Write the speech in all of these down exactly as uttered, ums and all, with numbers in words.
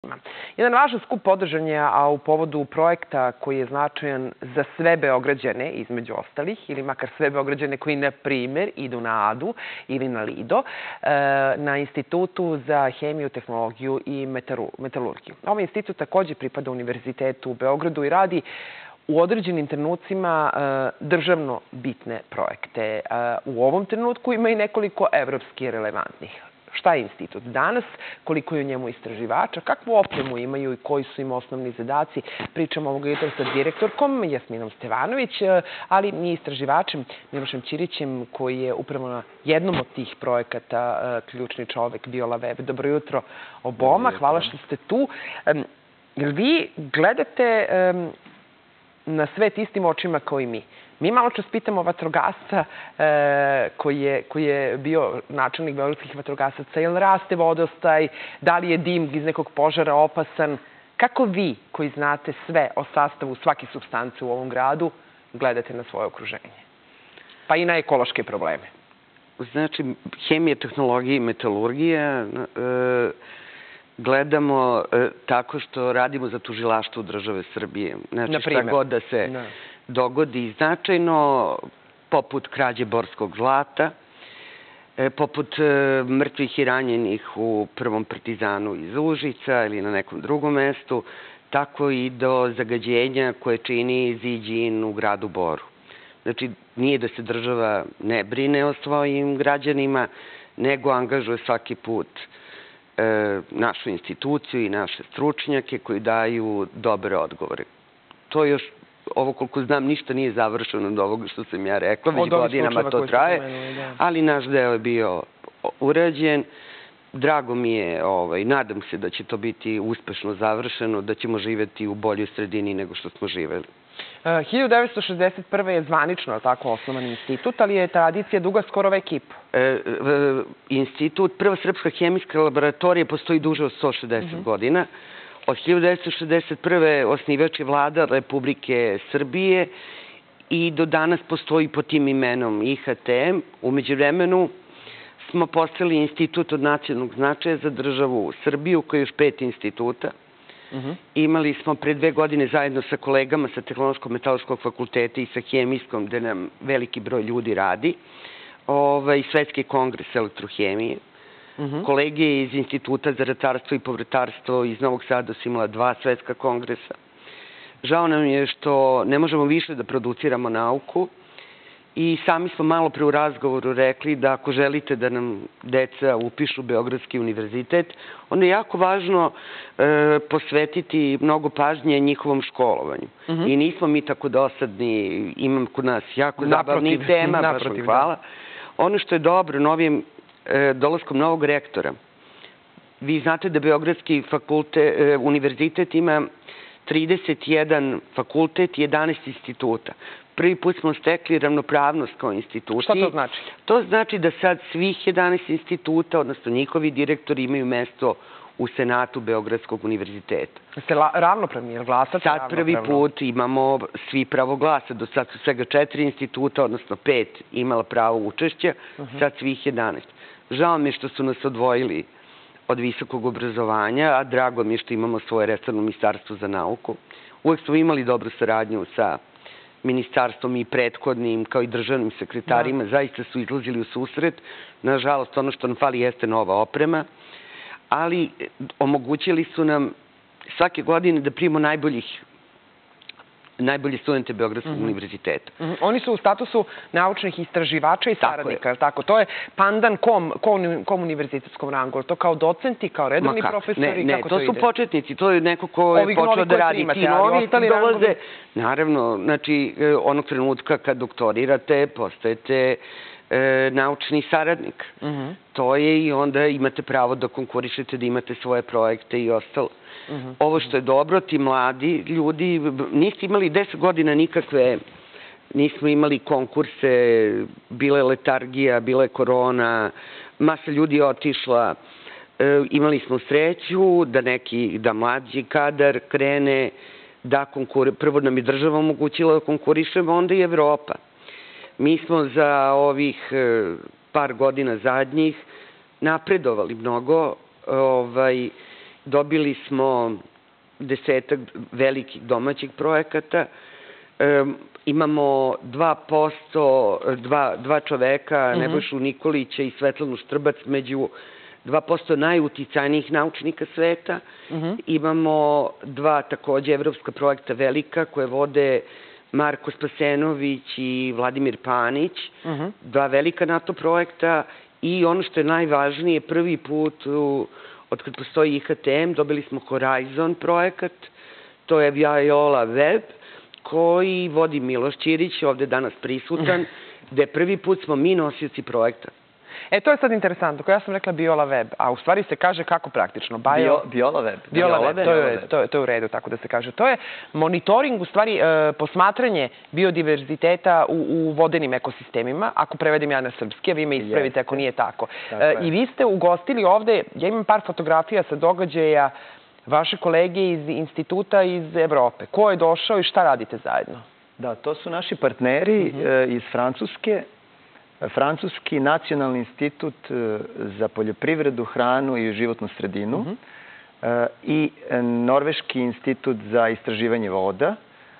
Jedan važan skup održan je, a u povodu projekta koji je značajan za sve Beograđane, između ostalih, ili makar sve Beograđane koji, na primer, idu na Adu ili na Lido, na Institutu za hemiju, tehnologiju i metalurgiju. Ovaj institut takođe pripada Univerzitetu u Beogradu i radi u određenim trenucima državno bitne projekte. U ovom trenutku ima i nekoliko evropski relevantnih. Šta je institut danas, koliko je u njemu istraživača, kakvu opremu imaju i koji su im osnovni zadaci. Pričamo ovog jutra sa direktorkom Jasminom Stevanović, ali i istraživačem Milošem Ćirićem, koji je upravo na jednom od tih projekata ključni čovek BioLab. Dobro jutro oboma, hvala što ste tu. Jel vi gledate na svet istim očima kao i mi? Mi malo čas pitamo vatrogasca koji je bio načelnik beogradskih vatrogasaca, jel raste vodostaj, da li je dim iz nekog požara opasan? Kako vi, koji znate sve o sastavu svake supstance u ovom gradu, gledate na svoje okruženje? Pa i na ekološke probleme. Znači, hemija, tehnologija i metalurgija gledamo tako što radimo za tužilaštvo države Srbije. Znači, šta god da se dogodi značajno, poput krađe borskog zlata, poput mrtvih i ranjenih u prvom Partizanu iz Užica ili na nekom drugom mestu, tako i do zagađenja koje čini Ziđin u gradu Boru. Znači, nije da se država ne brine o svojim građanima, nego angažuje svaki put našu instituciju i naše stručnjake koji daju dobre odgovore. To još, ovo koliko znam, ništa nije završeno od ovoga što sam ja rekla, već godinama to traje, ali naš deo je bio urađen. Drago mi je, nadam se da će to biti uspešno završeno, da ćemo živeti u boljoj sredini nego što smo živeli. hiljadu devetsto šezdeset prve. je zvanično tako osnovan institut, ali je tradicija duga skoro vek i po. Institut, prva srpska hemijska laboratorija, postoji duže od sto šezdeset godina. Od hiljadu devetsto šezdeset prve. osnivač je vlada Republike Srbije i do danas postoji pod tim imenom I H T M. U međuvremenu smo postali institut od nacionalnog značaja za državu Srbiju, koji je još pet instituta. Imali smo pre dve godine zajedno sa kolegama sa Tehnološko-metalurškog fakulteta i sa Hemijskom, gde nam veliki broj ljudi radi, Svetski kongres elektrohemije. Kolege iz Instituta za ratarstvo i povrtarstvo iz Novog Sada su imala dva svetska kongresa. Žao nam je što ne možemo više da produciramo nauku i sami smo malo pre u razgovoru rekli da ako želite da nam deca upišu Beogradski univerzitet, onda je jako važno posvetiti mnogo pažnje njihovom školovanju. I nismo mi tako dosadni, imam kod nas jako zabavnih tema, baš vam hvala. Ono što je dobro, novim dolaskom novog rektora, vi znate da Beogradski univerzitet ima trideset jedan fakultet i jedanaest instituta. Prvi put smo stekli ravnopravnost kao instituciji. Šta to znači? To znači da sad svih jedanaest instituta, odnosno njihovi direktori, imaju mesto u Senatu Beogradskog univerziteta. Ste ravnopravni, jer glasate ravnopravno? Sad prvi put imamo svi pravo glasa. Do sad su svega četiri instituta, odnosno pet, imala pravo učešća, sad svih jedanaest. Žao mi je što su nas odvojili od visokog obrazovanja, a drago mi je što imamo svoje resorno ministarstvo za nauku. Uvek smo imali dobru saradnju sa ministarstvom i prethodnim, kao i državnim sekretarima, zaista su izlazili u susret. Nažalost, ono što nam fali jeste nova oprema, ali omogućili su nam svake godine da primimo najboljih najbolji studente Beogradskog univerziteta. Oni su u statusu naučnih istraživača i saradnika, tako? To je pandan kom univerzitetskom rangu? To kao docenti, kao redovni profesori? Ne, to su početnici. To je neko ko je počeo da radi. Ti novi dolaze. Naravno, znači, onog trenutka kad doktorirate, postajete naučni saradnik. To je i onda imate pravo da konkurišete, da imate svoje projekte i ostalo. Ovo što je dobro, ti mladi ljudi, niste imali deset godina nikakve, nismo imali konkurse, bila je letargija, bila je korona, masa ljudi je otišla. Imali smo sreću da neki, da mlađi kadar krene, da konkuriše. Prvo nam je država omogućila da konkurišemo, onda i Evropa. Mi smo za ovih par godina zadnjih napredovali mnogo dobili smo desetak velikih domaćih projekata. E, imamo dva posto, dva, dva čoveka, mm-hmm. Nebojšu Nikolića i Svetlanu Štrbac, među dva posto najuticajnijih naučnika sveta. Mm-hmm. Imamo dva takođe evropska projekta velika koje vode Marko Spasenović i Vladimir Panić. Mm-hmm. Dva velika NATO projekta i ono što je najvažnije, prvi put u, od kad postoji I H T M dobili smo Horizon projekat, to je Viola Web, koji vodi Miloš Ćirić, ovde danas prisutan, gde prvi put smo mi nosioci projekta. E, to je sad interesantno. Ko ja sam rekla Viola Web, a u stvari se kaže kako praktično? Bio, Viola Web. Viola Web, to je, to, je, to je u redu, tako da se kaže. To je monitoring, u stvari, e, posmatranje biodiverziteta u, u vodenim ekosistemima, ako prevedem ja na srpski, a vi me ispravite ako nije tako. E, I vi ste ugostili ovde, ja imam par fotografija sa događaja vaše kolege iz instituta iz Evrope. Ko je došao i šta radite zajedno? Da, to su naši partneri mm-hmm. e, iz Francuske. Francuski nacionalni institut za poljoprivredu, hranu i životnu sredinu mm-hmm. i Norveški institut za istraživanje voda.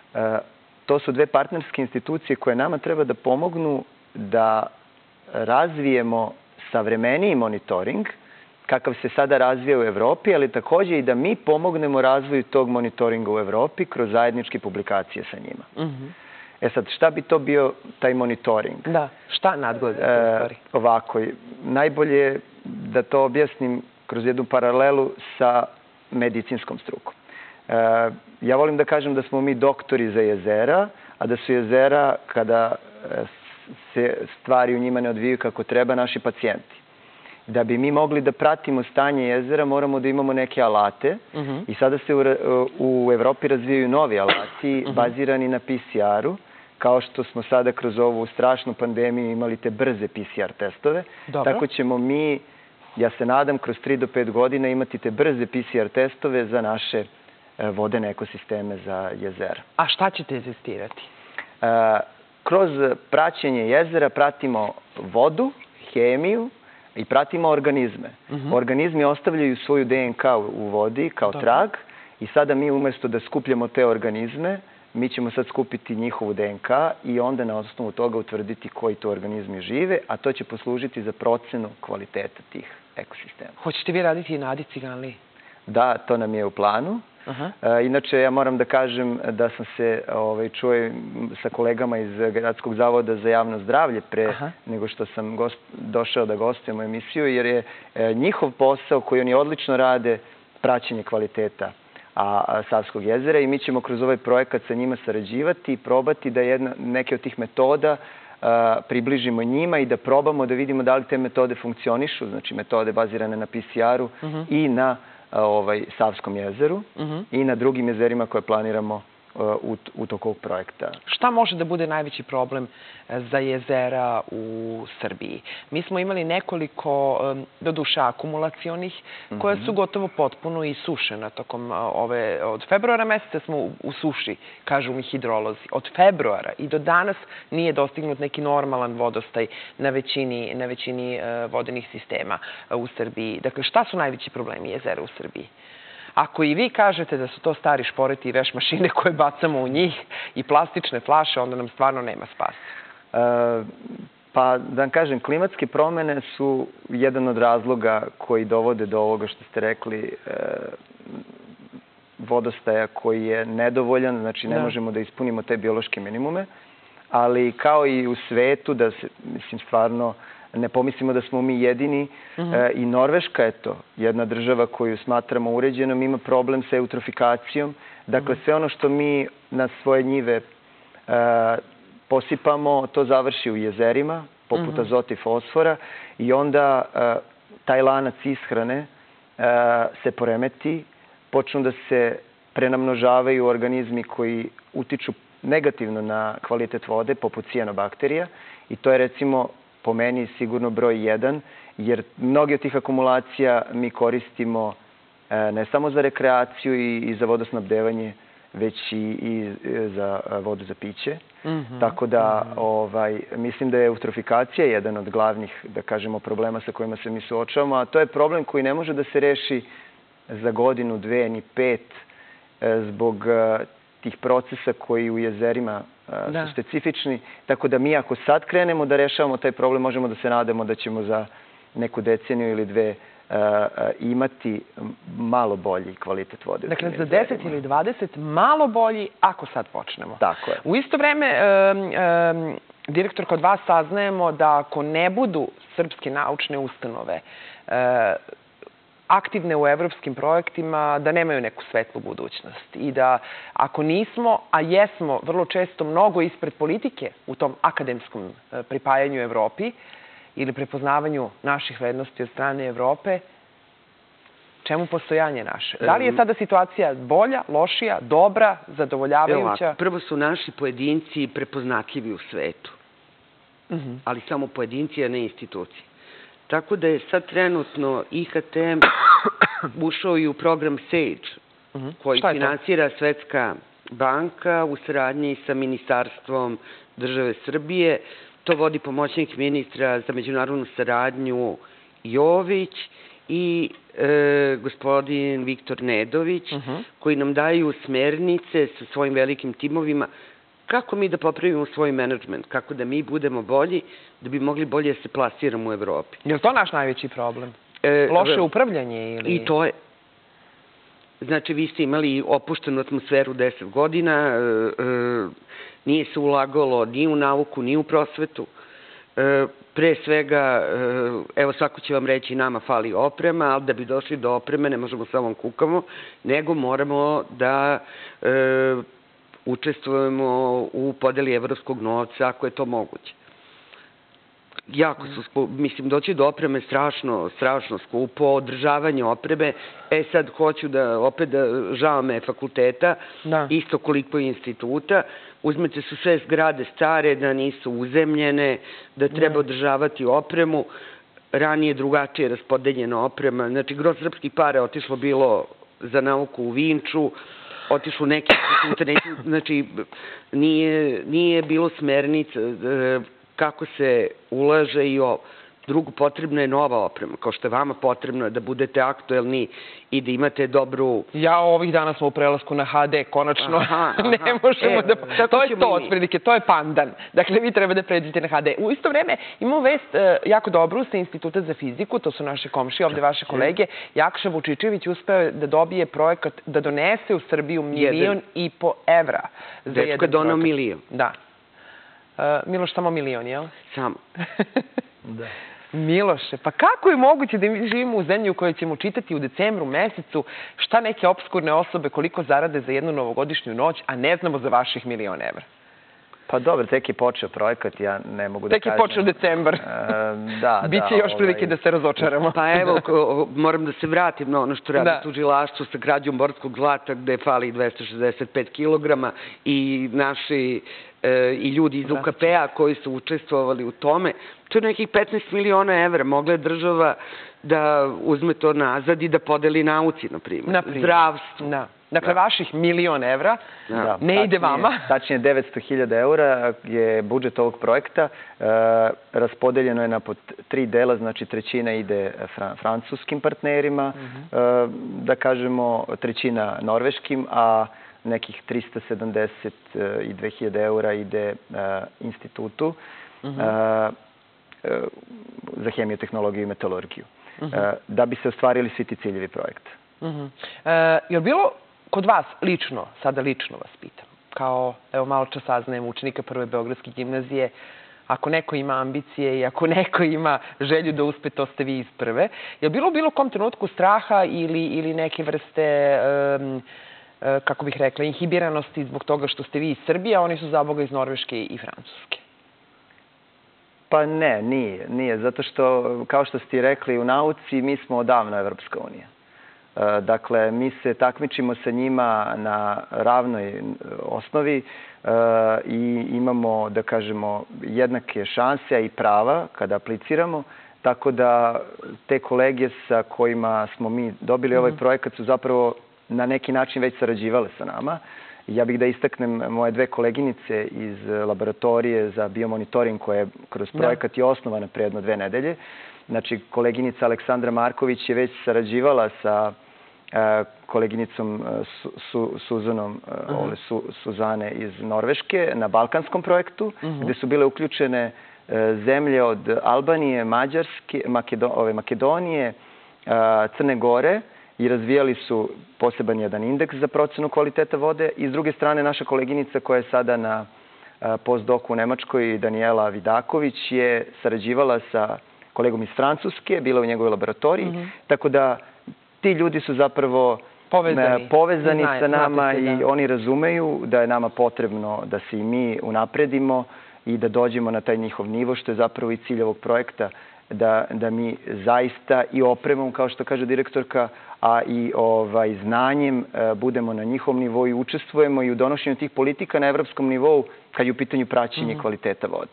To su dve partnerske institucije koje nama treba da pomognu da razvijemo savremeniji monitoring, kakav se sada razvija u Evropi, ali takođe i da mi pomognemo razvoju tog monitoringa u Evropi kroz zajedničke publikacije sa njima. Mm-hmm. E sad, šta bi to bio taj monitoring? Da, šta nadgledate u stvari? E, ovako, najbolje je da to objasnim kroz jednu paralelu sa medicinskom strukom. E, ja volim da kažem da smo mi doktori za jezera, a da su jezera, kada se stvari u njima ne odvijaju kako treba, naši pacijenti. Da bi mi mogli da pratimo stanje jezera, moramo da imamo neke alate. Mm-hmm. I sada se u, u Evropi razvijaju novi alati mm-hmm. bazirani na P C R-u, kao što smo sada kroz ovu strašnu pandemiju imali te brze P C R testove. Dobro. Tako ćemo mi, ja se nadam, kroz tri do pet godina imati te brze P C R testove za naše vodene ekosisteme za jezera. A šta ćete testirati? E, kroz praćenje jezera pratimo vodu, hemiju, i pratimo organizme. Mm-hmm. Organizmi ostavljaju svoju D N K u vodi kao Dobre. Trag i sada mi umjesto da skupljamo te organizme, mi ćemo sad skupiti njihovu D N K i onda na osnovu toga utvrditi koji to organizmi žive, a to će poslužiti za procenu kvaliteta tih ekosistema. Hoćete vi raditi i na Adi Ciganliji? Da, to nam je u planu. Aha. E, inače, ja moram da kažem da sam se ovaj, čuo sa kolegama iz Gradskog zavoda za javno zdravlje pre Aha. nego što sam gost, došao da gostujem u emisiju, jer je e, njihov posao koji oni odlično rade praćenje kvaliteta a, a, Savskog jezera i mi ćemo kroz ovaj projekat sa njima sarađivati i probati da jedna, neke od tih metoda a, približimo njima i da probamo da vidimo da li te metode funkcionišu, znači metode bazirane na P C R-u uh-huh. i na ovaj, Savskom jezeru uh-huh. i na drugim jezerima koje planiramo u, u toku ovog projekta. Šta može da bude najveći problem za jezera u Srbiji? Mi smo imali nekoliko, doduše, akumulacionih, uh-huh. koje su gotovo potpuno isušena tokom ove... Od februara meseca smo u, u suši, kažu mi hidrolozi. Od februara i do danas nije dostignut neki normalan vodostaj na većini, na većini uh, vodenih sistema u Srbiji. Dakle, šta su najveći problemi jezera u Srbiji? Ako i vi kažete da su to stari šporeti i veš mašine koje bacamo u njih i plastične flaše, onda nam stvarno nema spasa. E, pa, da vam kažem, klimatske promene su jedan od razloga koji dovode do ovoga što ste rekli, e, vodostaja koji je nedovoljan, znači ne da. možemo da ispunimo te biološke minimume, ali kao i u svetu, da se, mislim, stvarno ne pomislimo da smo mi jedini. Mm-hmm. e, I Norveška je to jedna država koju smatramo uređenom, ima problem sa eutrofikacijom. Dakle, mm-hmm. sve ono što mi na svoje njive e, posipamo, to završi u jezerima, poput mm-hmm. azota i fosfora, i onda e, taj lanac ishrane e, se poremeti, počnu da se prenamnožavaju organizmi koji utiču negativno na kvalitet vode, poput cijanobakterija, i to je, recimo, po meni sigurno broj jedan, jer mnogi od tih akumulacija mi koristimo e, ne samo za rekreaciju i, i za vodosnabdevanje, već i, i za vodu za piće. Mm-hmm. Tako da mm-hmm. ovaj, mislim da je eutrofikacija jedan od glavnih, da kažemo, problema sa kojima se mi suočavamo, a to je problem koji ne može da se reši za godinu, dve, ni pet, zbog tih procesa koji u jezerima su specifični. Tako da mi ako sad krenemo da rešavamo taj problem, možemo da se nadamo da ćemo za neku deceniju ili dve imati malo bolji kvalitet vode. Dakle, za deset ili dvadeset malo bolji ako sad počnemo. Tako je. U isto vreme, direktor, kod vas saznajemo da ako ne budu srpske naučne ustanove aktivne u evropskim projektima, da nemaju neku svetlu budućnost. I da ako nismo, a jesmo vrlo često mnogo ispred politike u tom akademskom pripajanju Evropi ili prepoznavanju naših vrednosti od strane Evrope, čemu postojanje naše? Da li je sada situacija bolja, lošija, dobra, zadovoljavajuća? Prvo su naši pojedinci prepoznatljivi u svetu. Ali samo pojedinci, a ne institucije. Tako da je sad trenutno I H T ušao i u program SAGE, koji finansira Svetska banka u saradnji sa Ministarstvom države Srbije. To vodi pomoćnik ministra za međunarodnu saradnju Jović i gospodin Viktor Nedović, koji nam daju smernice sa svojim velikim timovima kako mi da popravimo svoj menadžment, kako da mi budemo bolji, da bi mogli bolje se plasiramo u Evropi. Je li to naš najveći problem? Loše upravljanje? I to je. Znači, vi ste imali opuštenu atmosferu deset godina, nije se ulagalo ni u nauku, ni u prosvetu. Pre svega, evo svako će vam reći, nama fali oprema, ali da bi došli do opreme ne možemo samo kukamo, nego moramo da učestvujemo u podeli evropskog novca, ako je to moguće. Jako su, mislim, doći do opreme strašno, strašno skupo, održavanje opreme. E sad hoću da, opet da žao me fakulteta, isto koliko i instituta, uzmete su sve zgrade stare, da nisu uzemljene, da treba održavati opremu, ranije drugačije raspodeljena oprema. Znači, gro srpskih para otišlo bilo za nauku u Vinču, otišlo neke institute, znači nije bilo smernica kako se ulaže i o drugu potrebna je nova oprema, kao što je vama potrebno da budete aktuelni i da imate dobru... Ja ovih dana smo u prelasku na H D, konačno ne možemo da... To je to, otprilike, to je pandan. Dakle, vi treba da pređete na H D. U isto vreme imamo vest jako dobru sa Instituta za fiziku, to su naše komšije, ovde vaše kolege. Jakša Vučičević uspeo da dobije projekat, da donese u Srbiju milion i po evra. Dečko je donao milion. Da. Miloš, samo milion, jel? Samo. Da. Miloše, pa kako je moguće da mi živimo u zemlji u kojoj ćemo čitati u decembru mesecu šta neke obskurne osobe koliko zarade za jednu novogodišnju noć, a ne znamo za vaših milion evra? Pa dobro, tek je počeo projekat, ja ne mogu da kažem. Tek je počeo decembar. Da, da. Biće još prilike da se razočaramo. Pa evo, moram da se vratim na ono što radi tužilaštvo sa krađom borskog zlata, gde fali dvesta šezdeset pet kilograma i naši i ljudi iz U K P-a koji su učestvovali u tome. To je nekih petnaest miliona evra. Mogla je država da uzme to nazad i da podeli nauci, na primjer. Zdravstvu. Dakle, vaših milion evra ne ide vama. Tačnije devetsto hiljada eura je budžet ovog projekta. Raspodeljeno je na tri dela, znači trećina ide francuskim partnerima, da kažemo trećina norveškim, a nekih trista sedamdeset dve hiljade eura ide institutu za hemiju, tehnologiju i metalurgiju, da bi se ostvarili svi ti ciljevi projekta. Je li bilo kod vas lično, sada lično vas pitam, kao, evo malo čas saznajem, učenika Prve Beogradske gimnazije, ako neko ima ambicije i ako neko ima želju da uspe, to ste vi iz prve. Je li bilo u bilo kom trenutku straha ili neke vrste, kako bih rekla, inhibiranosti zbog toga što ste vi iz Srbije, a oni su za Boga iz Norveške i Francuske? Pa ne, nije. Nije, zato što, kao što ste rekli, u nauci mi smo odavno Evropska unija. Dakle, mi se takmičimo sa njima na ravnoj osnovi i imamo, da kažemo, jednake šanse i prava kada apliciramo. Tako da te kolege sa kojima smo mi dobili ovaj projekat su zapravo na neki način već sarađivale sa nama. Ja bih da istaknem moje dve koleginice iz laboratorije za biomonitoring koja je kroz projekat i osnovana pre jedno dve nedelje. Znači, koleginica Aleksandra Marković je već sarađivala sa koleginicom Suzanom Suzane iz Norveške na balkanskom projektu, gde su bile uključene zemlje od Albanije, Mađarske, Makedonije, Crne Gore i razvijali su poseban jedan indeks za procenu kvaliteta vode. I s druge strane, naša koleginica koja je sada na postdoku u Nemačkoj, Danijela Vidaković, je sarađivala sa kolegom iz Francuske, bila u njegovoj laboratoriji, tako da ti ljudi su zapravo povezani sa nama i oni razumeju da je nama potrebno da se i mi unapredimo i da dođemo na taj njihov nivo, što je zapravo i cilj ovog projekta, da mi zaista i opremom, kao što kaže direktorka, a i znanjem budemo na njihovom nivou i učestvujemo i u donošenju tih politika na evropskom nivou kad je u pitanju praćenje kvaliteta vode.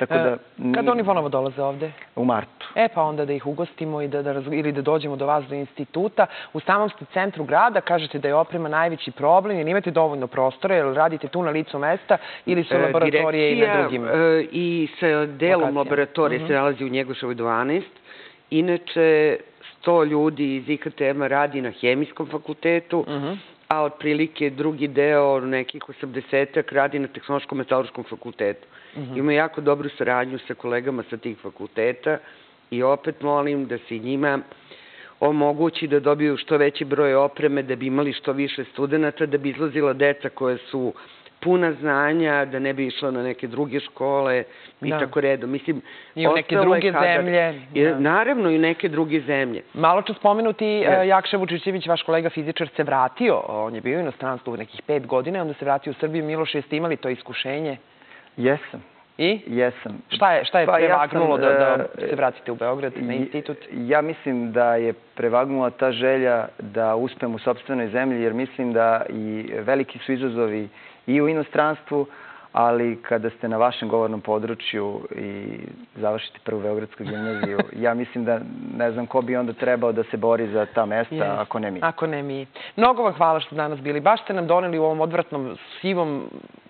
Kada oni ponovo dolaze ovde? U martu. E, pa onda da ih ugostimo ili da dođemo do vas do instituta. U samom ste centru grada, kažete da je oprema najveći problem, jer imate dovoljno prostora, jer radite tu na licu mesta ili su laboratorije i na drugim lokacijama? I sa delom laboratorije se nalazi u Njegoševoj dvanaest. Inače, sto ljudi iz I K T M-a radi na hemijskom fakultetu, a otprilike drugi deo, nekih osamdesetak, radi na tehnološko-metalurškom fakultetu. Imamo jako dobru saradnju sa kolegama sa tih fakulteta i opet molim da se njima omogući da dobiju što veći broj opreme, da bi imali što više studenta, da bi izlazila deca koje su puna znanja, da ne bi išla na neke druge škole i tako redom. Mislim, i u neke druge zemlje. Naravno, i u neke druge zemlje. Malo ću spomenuti, Jakša Vučićević, vaš kolega fizičar, se vratio. On je bio u inostranstvu nekih pet godina, onda se vratio u Srbiju. Miloš, jeste imali to iskušenje? Jesam. I? Jesam. Šta je prevagnulo da se vratite u Beograd na institut? Ja mislim da je prevagnula ta želja da uspem u sopstvenoj zemlji, jer mislim da i veliki su izazovi i u inostranstvu, ali kada ste na vašem govornom području i završite prvu Beogradsku gimnaziju, ja mislim da ne znam ko bi onda trebao da se bori za ta mesta, ako ne mi. Ako ne mi. Mnogo vam hvala što ste danas bili. Baš ste nam doneli u ovom odvratnom, sivom